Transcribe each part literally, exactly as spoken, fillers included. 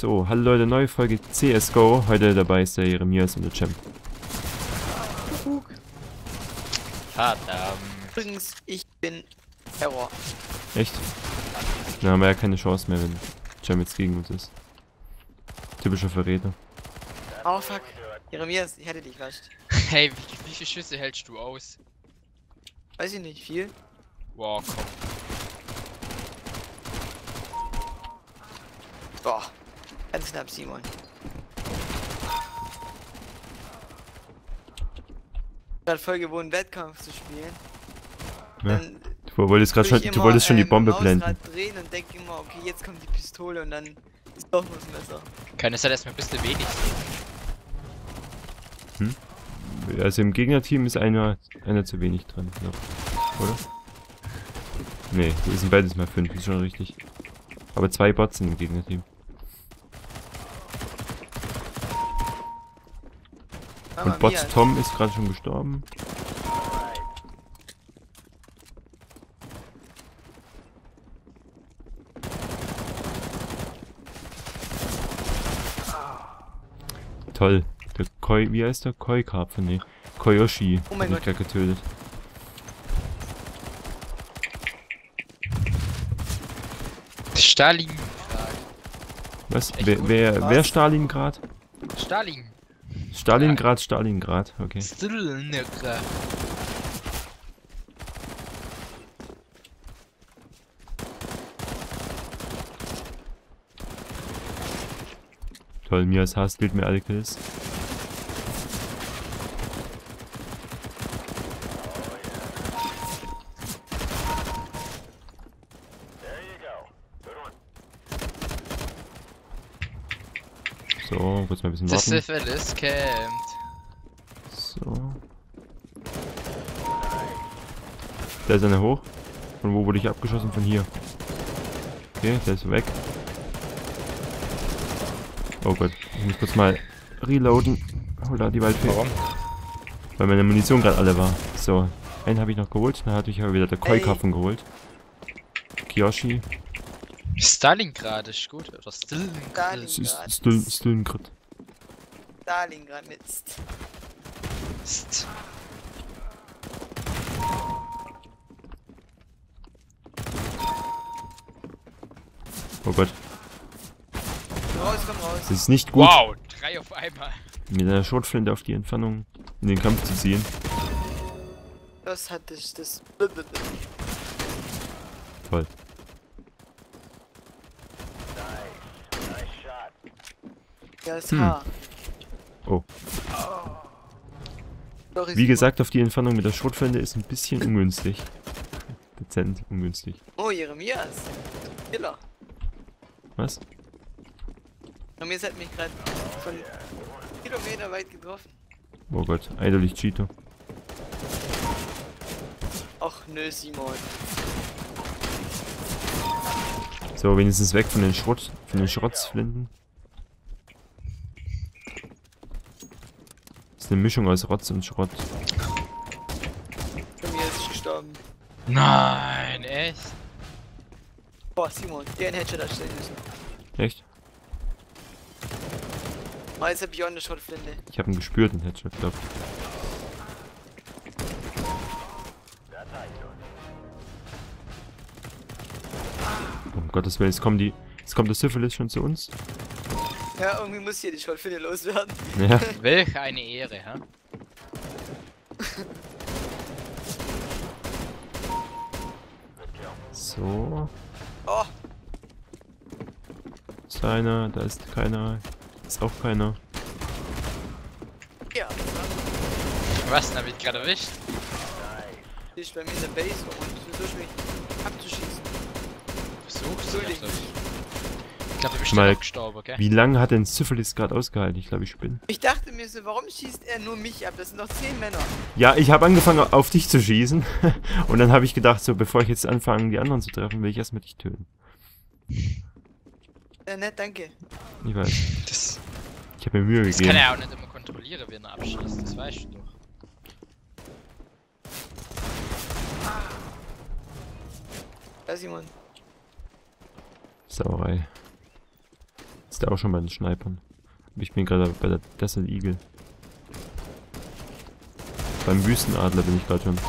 So, hallo Leute, neue Folge C S G O. Heute dabei ist der Jeremias und der Champ. Verdammt. Übrigens, ich bin Terror. Echt? Dann haben wir ja keine Chance mehr, wenn Champ jetzt gegen uns ist. Typischer Verräter. Oh fuck. Jeremias, ich hätte dich fast. Hey, wie, wie viele Schüsse hältst du aus? Weiß ich nicht, viel. Wow, komm. Boah. Ganz knapp, Simon. Gerade voll gewohnt, Wettkampf zu spielen. Ja. Dann Du wolltest gerade tue schon, ich du immer, wolltest schon die ähm, Bombe Mausrad blenden. drehen und denke immer, okay, jetzt kommt die Pistole und dann ist doch noch das Messer. Kann es sein, dass wir ein bisschen wenig sind? Also im Gegnerteam ist einer, einer zu wenig dran, noch. Oder? Nee, wir sind beides mal fünf, ist schon richtig. Aber zwei Bots sind im Gegnerteam. Mama Und Bot mia. Tom ist gerade schon gestorben. Toll. Der Koi, wie heißt der? Koi Karpfen, nee. Koyoshi. Oh mein hat mich Gott. gerade getötet. Stalin. Was? Echt Wer, gut. wer, Was? wer Stalingrad? Stalin. Stalingrad, Stalingrad, okay. Stalingrad. Toll, Mias Hass gilt mir alle Kills. So, kurz mal ein bisschen Das warten. Syphilis campt. So. Da ist einer hoch. Von wo wurde ich abgeschossen? Von hier. Okay, der ist weg. Oh Gott, ich muss kurz mal reloaden. Holla, die Waldfee. Warum? Weil meine Munition gerade alle war. So, einen habe ich noch geholt. Dann hatte ich aber wieder der Ey. Koi-Karpfen geholt. Kiyoshi. Stalingrad ist gut. Oder Stalingrad. S- S- Stul- Stalingrad. Stalingrad Mist. St- Oh Gott, Komm raus, komm raus. das ist nicht gut, Wow, drei auf einmal. mit einer Schrotflinte auf die Entfernung in den Kampf zu ziehen. Das hat das. das. Toll. Ja, das Hm. Haar. Oh. Sorry, Wie Simon. gesagt, auf die Entfernung mit der Schrotflinte ist ein bisschen ungünstig. Dezent ungünstig. Oh, Jeremias. Killer. Was? Jeremias hat mich gerade von Kilometer weit getroffen. Oh Gott, eindeutig Cheeto. Och nö, Simon. So, wenigstens weg von den Schrott, von den Schrotzflinten. Das ist eine Mischung aus Rotz und Schrott. Jeremias ist gestorben. Nein, echt? Boah, Simon, der einen Headshot erstellen müssen. Echt? Oh, jetzt hab ich auch eine Schrotflinte. Ich habe ihn gespürt, den Headshot, glaub. Um Gottes Willen, jetzt kommen die. Jetzt kommt der Syphilis schon zu uns. Ja, irgendwie muss hier die Schrotflinte loswerden. Ja. Welch eine Ehre, hä? So. Oh, Ist einer, da ist keiner. Ist auch keiner. ja. Was, den hab ich gerade erwischt? Die ist bei mir in der Base und versuch mich abzuschießen. Versuchst du? Ich Entschuldigung. glaube, du bist Mal- schon abgestorben, gell? Wie lange hat denn Syphilis gerade ausgehalten? Ich glaube, ich spinne. Ich dachte mir so, warum schießt er nur mich ab? Das sind noch zehn Männer. Ja, ich habe angefangen auf dich zu schießen. Und dann habe ich gedacht, so bevor ich jetzt anfange, die anderen zu treffen, will ich erstmal dich töten. Ja, nett, danke. Ich weiß. Das, Ich habe mir Mühe das kann gegeben. er auch nicht immer kontrollieren, wie er abschießt. Das weißt du doch. Ja, Simon. Sauerei. Ist der auch schon bei den Snipern. Aber ich bin gerade bei der Desert Eagle. Beim Wüstenadler bin ich gerade schon.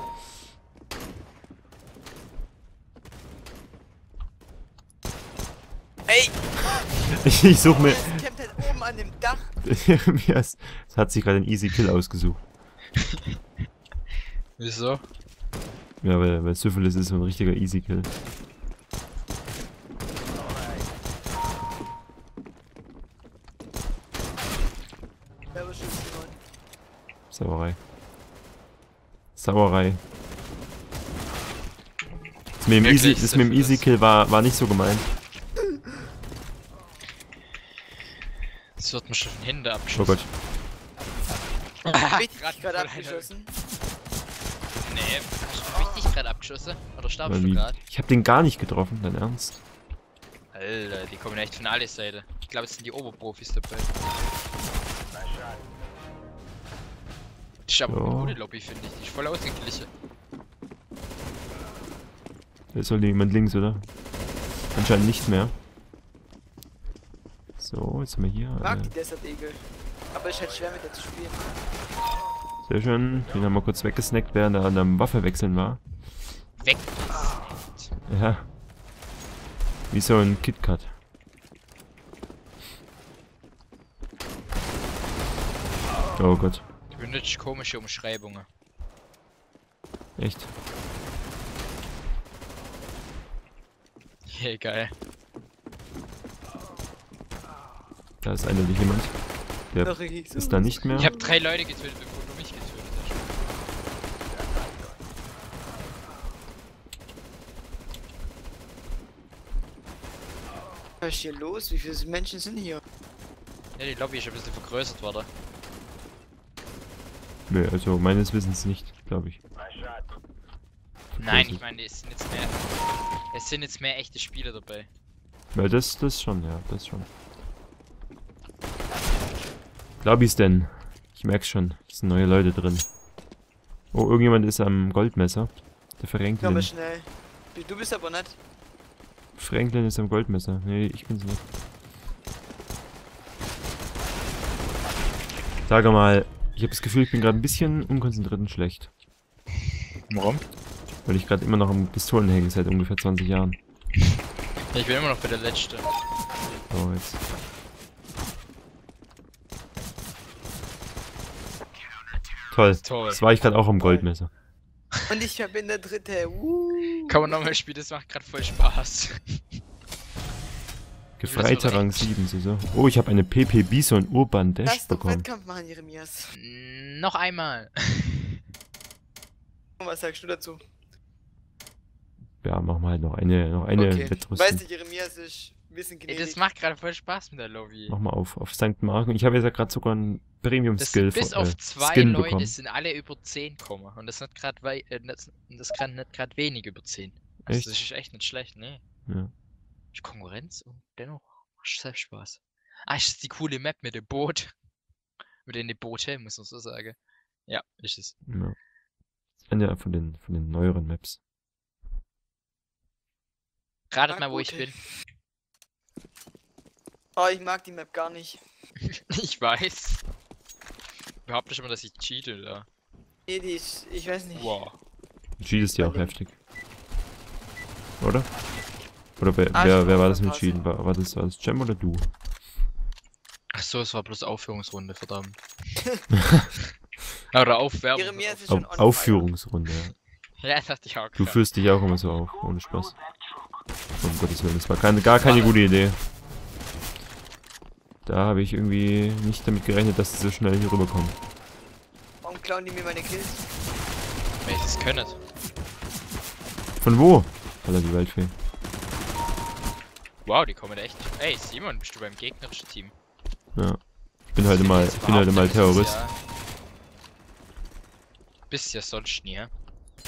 Ey! Ich, ich suche mir. Das campt halt oben an dem Dach. Es hat sich gerade ein Easy Kill ausgesucht. Wieso? Ja, weil, weil Syphilis ist so ein richtiger Easy Kill. Wer war schon gewonnen? Sauerei. Sauerei. Das mit dem Easy, das mit dem Easy Kill war, war nicht so gemeint. Das wird mir schon von hinten Oh abgeschossen. Gott. Hab ich dich Grad gerade voll abgeschossen? Nee, hast du mich gerade abgeschossen? Oder starbst Aber du wie- gerade? Ich hab den gar nicht getroffen, dein Ernst? Alter, die kommen echt von alle Seiten. Ich glaube, es sind die Oberprofis dabei. Das ist aber Ja. eine gute Lobby, finde ich. Die ist voll ausgeglichen. Da ist wohl jemand links, oder? Anscheinend nicht mehr. So, jetzt sind wir hier. Ich mag Äh, die Desert Eagle. Aber ist halt schwer mit der zu spielen. sehr schön. Den haben wir kurz weggesnackt, während er an der Waffe wechseln war. Weg! Ja. Wie so ein KitKat. Oh Gott. Du benutzt komische Umschreibungen. Echt? Ja, geil. Da ist eindeutig jemand. Der Doch, ich ist da nicht mehr. Ich habe drei Leute getötet, bevor du mich getötet hast. Was ist hier los? Wie viele Menschen sind hier? Ja, die Lobby ist ein bisschen vergrößert worden. Nö, also meines Wissens nicht, glaube ich. Nein, ich meine, es sind jetzt mehr. Es sind jetzt mehr echte Spieler dabei. Ja, das, das schon, ja, das schon. Lobbys denn? Ich merk's schon, es sind neue Leute drin. Oh, irgendjemand ist am Goldmesser. Der Komm Franklin. mal schnell. Du bist aber nicht. Franklin ist am Goldmesser. Nee, ich bin's nicht. Sage mal, ich habe das Gefühl, ich bin gerade ein bisschen unkonzentriert und schlecht. Warum? Weil ich gerade immer noch am Pistolen hänge seit ungefähr zwanzig Jahren. Ich bin immer noch bei der Letzte. Oh, jetzt. Toll. Toll. Das war ich gerade auch am Goldmesser. Und ich bin der Dritte. Uh. Kann man nochmal spielen, das macht gerade voll Spaß. Gefreiter Rang sieben, so. Oh, ich habe eine P P Bison Urban Dash Lass doch bekommen. Wettkampf machen, Jeremias. Mm, noch einmal. Was sagst du dazu? Ja, machen wir halt noch eine, noch eine Okay. Wettrüstung. Weißt du, Jeremias ist ein bisschen Ey, gnädig. das macht gerade voll Spaß mit der Lobby. Mach mal auf, auf Sankt Mark. Und ich habe jetzt ja gerade sogar einen Premium Das Skill sind bis von- auf äh, zwei Skin Leute bekommen. sind alle über zehn kommen. Und das ist nicht gerade wei äh, das, das kann nicht gerade wenig über zehn. Also Echt? das ist echt nicht schlecht, ne? Ja. Ist Konkurrenz und dennoch macht selbst Spaß. Ah, ist das die coole Map mit dem Boot? Mit den Boote, muss man so sagen. Ja, ist es. Ja. Eine von den, von den neueren Maps. Ratet Mag mal, wo ich Boote. bin. Oh, ich mag die Map gar nicht. Ich weiß. Behaupte immer, dass ich cheate da. Nee, die ist. Ich weiß nicht. Wow. Cheat ist ja auch Bei dem- heftig. Oder? Oder wer, Ah, wer, ich wer war brauch das mit Pause. Cheaten? War, war das, war das Jam oder du? Ach so, es war bloß Aufführungsrunde, verdammt. Oder Aufwärmen. Jeremias ist Au schon on Aufführungsrunde, ja. Ja, das dachte ich auch. Du grad. führst dich auch immer so auf, ohne Spaß. Um Gottes Willen, das war keine, gar keine gute Idee. Da habe ich irgendwie nicht damit gerechnet, dass sie so schnell hier rüberkommen. fire. Warum klauen die mir meine Kills? Wenn ich das können. Von wo? Alter, die Waldfee. Wow, die kommen echt. Ey, Simon, bist du beim gegnerischen Team? Ja. Ich bin heute mal, ich bin heute mal Terrorist. Ja. Bist ja sonst nie, hä?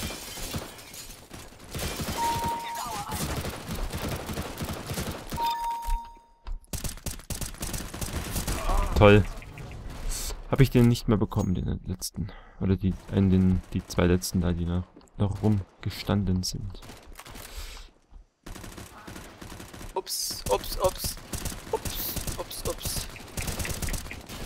Toll. Habe ich den nicht mehr bekommen, den letzten. Oder die, einen, den, die zwei letzten da, die noch, noch rumgestanden sind. Ups, ups, ups. Ups.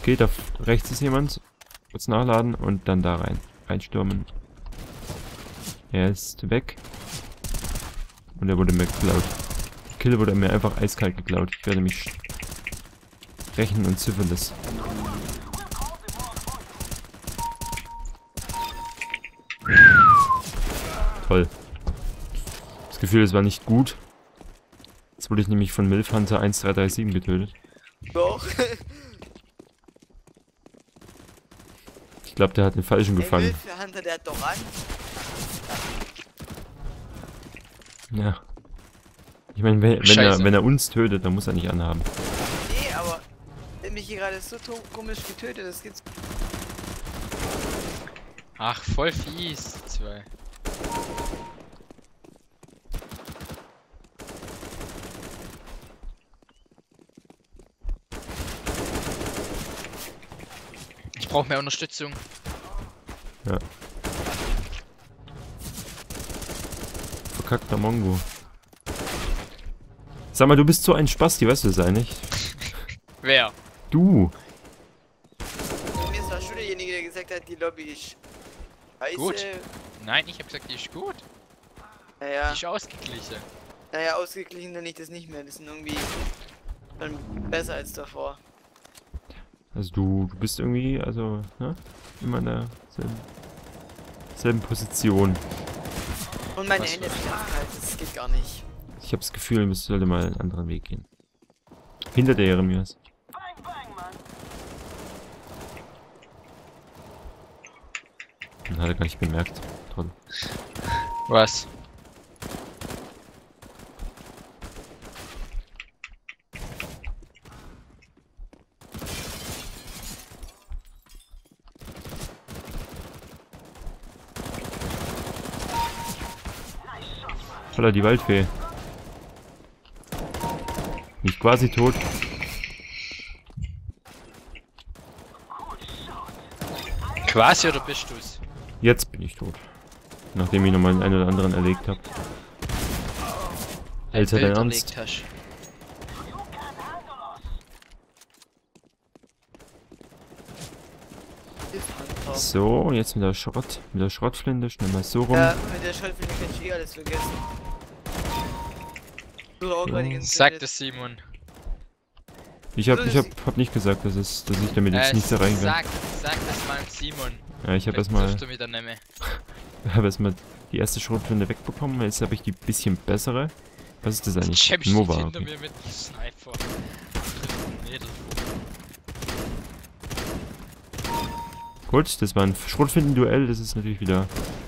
Okay, da rechts ist jemand. Kurz nachladen und dann da rein. Reinstürmen. Er ist weg. Und er wurde mir geklaut. Der Kill wurde mir einfach eiskalt geklaut. Ich werde mich rächen und Syphilis. Toll. Das Gefühl, es war nicht gut. Jetzt wurde ich nämlich von Milf Hunter eins drei drei sieben getötet. Doch. Ich glaube, der hat den falschen gefangen. Ey, Milf Hunter, der hat doch an. Ja. Ich meine, wenn, wenn, er, Scheiße. wenn er uns tötet, dann muss er nicht anhaben. Nee, aber der hat mich hier gerade so to- komisch getötet, das gibt's. Ach, voll fies. Zwei. Ich brauche mehr Unterstützung. Ja. Verkackter Mongo. Sag mal, du bist so ein Spasti, weißt du das eigentlich? Wer? Du! Mir ist schon derjenige, der gesagt hat, die Lobby ist scheiße. Gut. Nein, ich habe gesagt, die ist gut. Naja, Die ist ausgeglichen. naja, ausgeglichen nenne ich das nicht mehr. Das sind irgendwie schon besser als davor. Also du, du bist irgendwie, also, ne? Immer in derselben selben Position. Und meine Was Hände für- sind kalt, das geht gar nicht. Ich habe das Gefühl, du müsstest mal einen anderen Weg gehen. Hinter der Jeremias. Den hat er gar nicht bemerkt. Toll. Was? Holla, die Waldfee. Nicht quasi tot. Quasi oder bist du's? Jetzt bin ich tot. Nachdem ich nochmal den einen oder anderen erlegt habe. Alter, dein Bild Ernst? erlegt hast. So, und jetzt mit der Schrott, mit der Schrottflinte, schnell mal so rum. Ja, mit der Schaltflinte kann ich eh alles vergessen. Du auch gerade die ganze Sagt Zeit. es Simon. Ich hab, ich hab, hab nicht gesagt, dass, es, dass ich damit jetzt Äh, nichts erreichen kann. Sag, sag das mal Simon. Ja, ich habe Vielleicht erstmal triffst du wieder nicht mehr. hab erstmal die erste Schrotflinte wegbekommen, jetzt habe ich die bisschen bessere. Was ist das eigentlich? Cem steht Nova. hinter Okay. mir mit dem Sniper. Mädel. Gut, das war ein Schrotflinten-Duell, das ist natürlich wieder.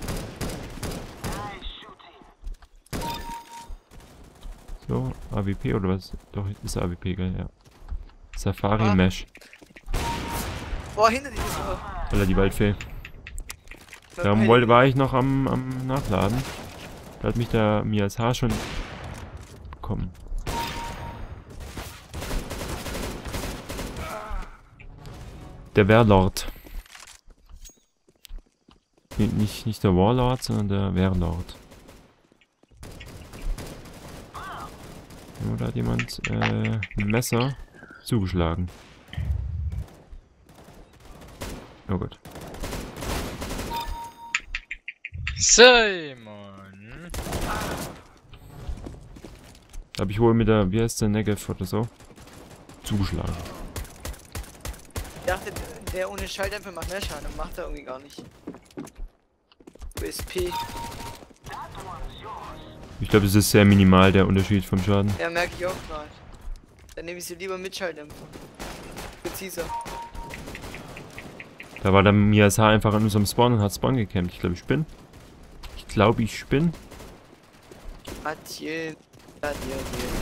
So, A W P oder was? Doch, ist A W P, gell, ja. Safari Ah. Mesh. Boah, hinter dir ist noch. Alter, die Waldfee. Da wollte, war ich noch am, am Nachladen. Da hat mich der Mias Haar schon bekommen. Der Wehrlord. Nee, nicht, nicht der Warlord, sondern der Wehrlord. Ja, da hat jemand äh, mit dem Messer zugeschlagen. Oh Gott. Simon. Da habe ich wohl mit der, wie heißt der, Negev oder so, zugeschlagen. Ich dachte, der ohne Schalldämpfer macht mehr Schaden, macht er irgendwie gar nicht. U S P. Ich glaube, es ist sehr minimal, der Unterschied vom Schaden. Ja, merke ich auch gerade. Dann nehme ich sie lieber mit Schalldämpfer. Präziser. Da war der Miasa einfach an unserem Spawn und hat Spawn gecampt. Ich glaube, ich bin. Ich glaube, ich bin. Adieu. Adieu,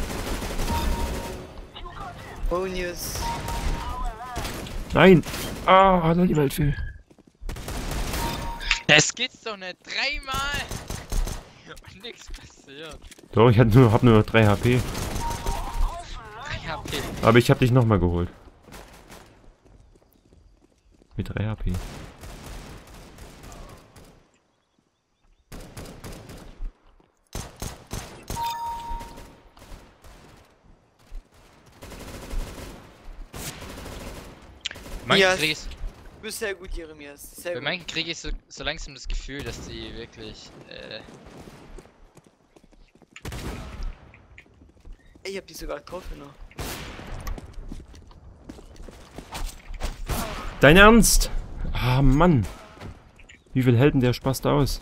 adieu. Bonius. Nein! Ah, hat er die Waldfee. Das geht's doch nicht. Dreimal. Und nichts passiert. Doch, ich hatte nur, hab nur noch drei H P. drei H P. Aber ich habe dich nochmal geholt. Mit drei H P. Manchmal Ja. krieg ich, Du bist sehr gut, Jeremias. Sehr bei gut. manchen krieg ich so, so langsam das Gefühl, dass die wirklich, äh, Ey, ich hab die sogar gekauft noch. Dein Ernst? Ah, Mann. Wie viel hält denn der Spaß da aus?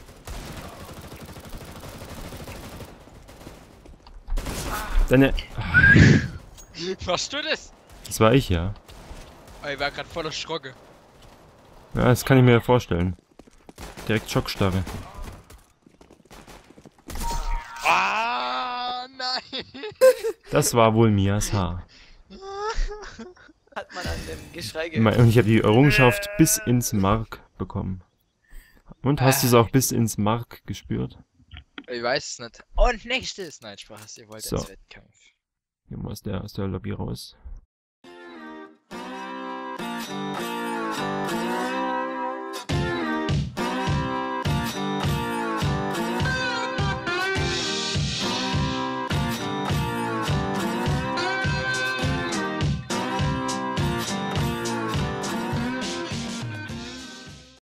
Deine... warst du das? Das war ich, ja. Oh, ich war grad voller Schrocke. Ja, das kann ich mir ja vorstellen. Direkt Schockstarre. Ah, nein! Das war wohl Mias Haar. Hat man an dem Geschrei Und gehört. ich habe die Errungenschaft bis ins Mark bekommen. Und hast du es auch bis ins Mark gespürt? Ich weiß es nicht. Und nächstes! Nein, Spaß, ihr wollt So. ins Wettkampf. Gehen wir aus der, aus der Lobby raus.